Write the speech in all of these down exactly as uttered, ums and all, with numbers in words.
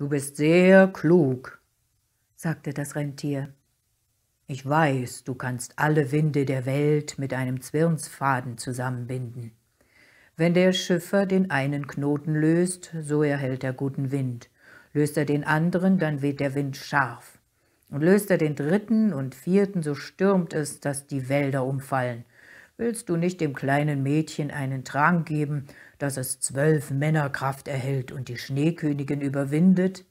»Du bist sehr klug«, sagte das Rentier. »Ich weiß, du kannst alle Winde der Welt mit einem Zwirnsfaden zusammenbinden. Wenn der Schiffer den einen Knoten löst, so erhält er guten Wind. Löst er den anderen, dann weht der Wind scharf. Und löst er den dritten und vierten, so stürmt es, dass die Wälder umfallen. Willst du nicht dem kleinen Mädchen einen Trank geben, dass es zwölf Männerkraft erhält und die Schneekönigin überwindet?«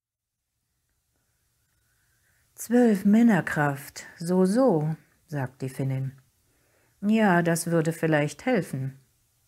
»Zwölf Männerkraft, so, so«, sagt die Finnin. »Ja, das würde vielleicht helfen.«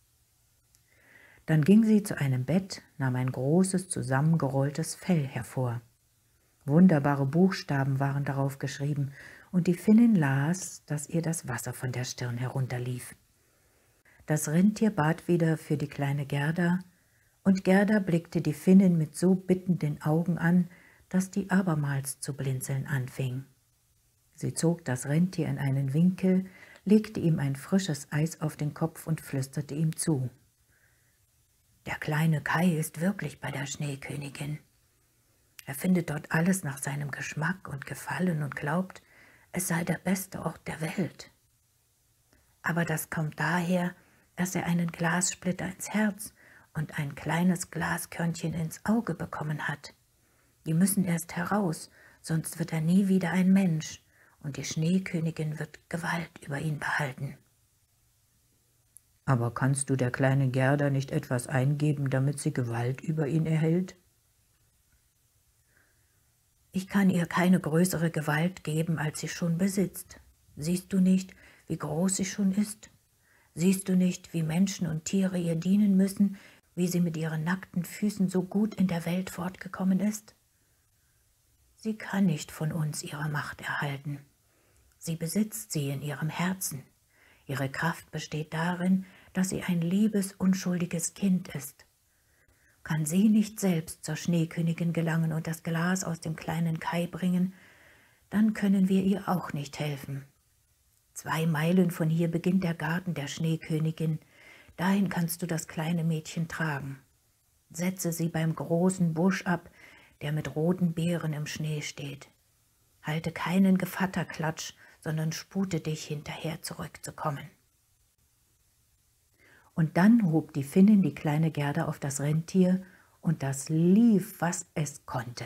Dann ging sie zu einem Bett, nahm ein großes, zusammengerolltes Fell hervor. Wunderbare Buchstaben waren darauf geschrieben, und die Finnin las, dass ihr das Wasser von der Stirn herunterlief. Das Rentier bat wieder für die kleine Gerda, und Gerda blickte die Finnin mit so bittenden Augen an, dass die abermals zu blinzeln anfing. Sie zog das Rentier in einen Winkel, legte ihm ein frisches Eis auf den Kopf und flüsterte ihm zu: »Der kleine Kai ist wirklich bei der Schneekönigin. Er findet dort alles nach seinem Geschmack und Gefallen und glaubt, es sei der beste Ort der Welt. Aber das kommt daher, dass er einen Glassplitter ins Herz und ein kleines Glaskörnchen ins Auge bekommen hat. Die müssen erst heraus, sonst wird er nie wieder ein Mensch, und die Schneekönigin wird Gewalt über ihn behalten.« »Aber kannst du der kleinen Gerda nicht etwas eingeben, damit sie Gewalt über ihn erhält?« »Ich kann ihr keine größere Gewalt geben, als sie schon besitzt. Siehst du nicht, wie groß sie schon ist? Siehst du nicht, wie Menschen und Tiere ihr dienen müssen, wie sie mit ihren nackten Füßen so gut in der Welt fortgekommen ist? Sie kann nicht von uns ihre Macht erhalten. Sie besitzt sie in ihrem Herzen. Ihre Kraft besteht darin, dass sie ein liebes, unschuldiges Kind ist. Kann sie nicht selbst zur Schneekönigin gelangen und das Glas aus dem kleinen Kai bringen, dann können wir ihr auch nicht helfen. Zwei Meilen von hier beginnt der Garten der Schneekönigin. Dahin kannst du das kleine Mädchen tragen. Setze sie beim großen Busch ab, der mit roten Beeren im Schnee steht. Halte keinen Gevatterklatsch, sondern spute dich, hinterher zurückzukommen.« Und dann hob die Finnin die kleine Gerda auf das Rentier, und das lief, was es konnte.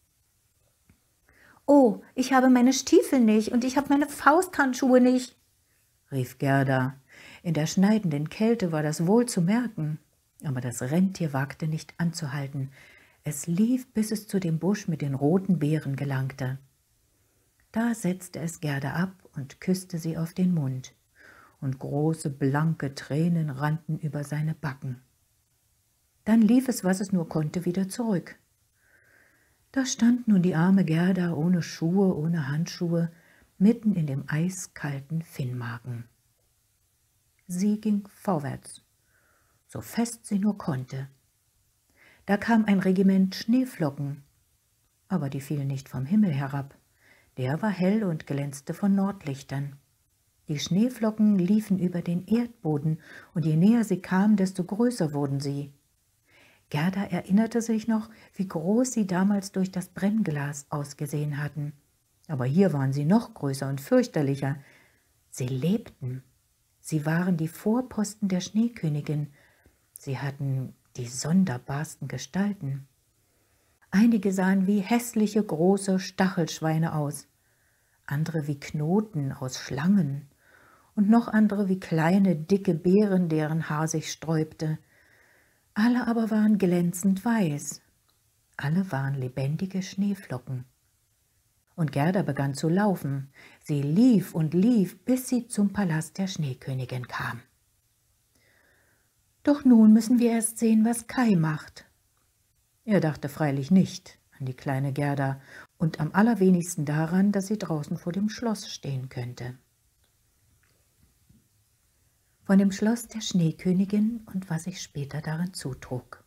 »Oh, ich habe meine Stiefel nicht und ich habe meine Fausthandschuhe nicht«, rief Gerda. In der schneidenden Kälte war das wohl zu merken, aber das Rentier wagte nicht anzuhalten. Es lief, bis es zu dem Busch mit den roten Beeren gelangte. Da setzte es Gerda ab und küsste sie auf den Mund, und große, blanke Tränen rannten über seine Backen. Dann lief es, was es nur konnte, wieder zurück. Da stand nun die arme Gerda ohne Schuhe, ohne Handschuhe, mitten in dem eiskalten Finnmagen. Sie ging vorwärts, so fest sie nur konnte. Da kam ein Regiment Schneeflocken, aber die fielen nicht vom Himmel herab. Der war hell und glänzte von Nordlichtern. Die Schneeflocken liefen über den Erdboden, und je näher sie kamen, desto größer wurden sie. Gerda erinnerte sich noch, wie groß sie damals durch das Brennglas ausgesehen hatten. Aber hier waren sie noch größer und fürchterlicher. Sie lebten. Sie waren die Vorposten der Schneekönigin. Sie hatten die sonderbarsten Gestalten. Einige sahen wie hässliche große Stachelschweine aus, andere wie Knoten aus Schlangen und noch andere wie kleine, dicke Beeren, deren Haar sich sträubte. Alle aber waren glänzend weiß. Alle waren lebendige Schneeflocken. Und Gerda begann zu laufen. Sie lief und lief, bis sie zum Palast der Schneekönigin kam. Doch nun müssen wir erst sehen, was Kai macht. Er dachte freilich nicht an die kleine Gerda und am allerwenigsten daran, dass sie draußen vor dem Schloss stehen könnte. Von dem Schloss der Schneekönigin und was sich später darin zutrug.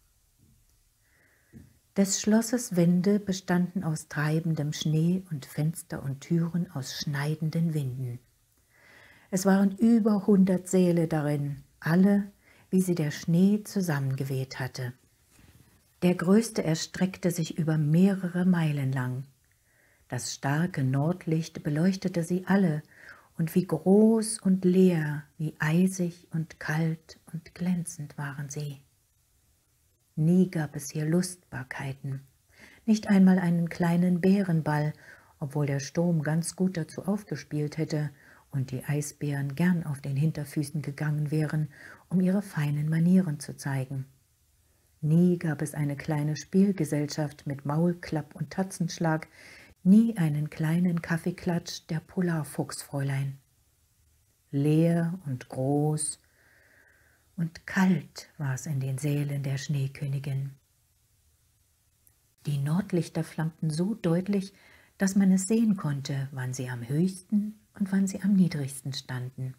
Des Schlosses Wände bestanden aus treibendem Schnee und Fenster und Türen aus schneidenden Winden. Es waren über hundert Säle darin, alle, wie sie der Schnee zusammengeweht hatte. Der größte erstreckte sich über mehrere Meilen lang. Das starke Nordlicht beleuchtete sie alle, und wie groß und leer, wie eisig und kalt und glänzend waren sie. Nie gab es hier Lustbarkeiten, nicht einmal einen kleinen Bärenball, obwohl der Sturm ganz gut dazu aufgespielt hätte und die Eisbären gern auf den Hinterfüßen gegangen wären, um ihre feinen Manieren zu zeigen. Nie gab es eine kleine Spielgesellschaft mit Maulklapp und Tatzenschlag, nie einen kleinen Kaffeeklatsch der Polarfuchsfräulein. Leer und groß und kalt war es in den Sälen der Schneekönigin. Die Nordlichter flammten so deutlich, dass man es sehen konnte, wann sie am höchsten und wann sie am niedrigsten standen.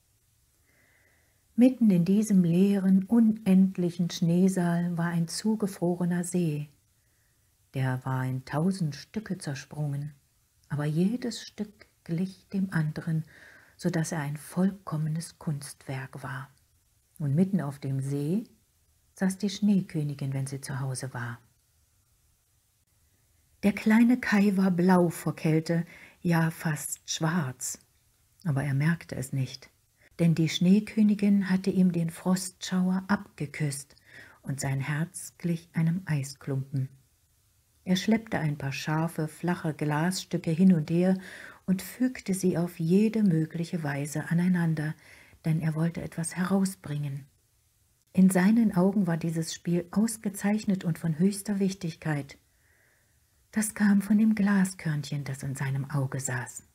Mitten in diesem leeren, unendlichen Schneesaal war ein zugefrorener See. Der war in tausend Stücke zersprungen, aber jedes Stück glich dem anderen, so dass er ein vollkommenes Kunstwerk war. Und mitten auf dem See saß die Schneekönigin, wenn sie zu Hause war. Der kleine Kai war blau vor Kälte, ja fast schwarz, aber er merkte es nicht, denn die Schneekönigin hatte ihm den Frostschauer abgeküsst und sein Herz glich einem Eisklumpen. Er schleppte ein paar scharfe, flache Glasstücke hin und her und fügte sie auf jede mögliche Weise aneinander, denn er wollte etwas herausbringen. In seinen Augen war dieses Spiel ausgezeichnet und von höchster Wichtigkeit. Das kam von dem Glaskörnchen, das in seinem Auge saß.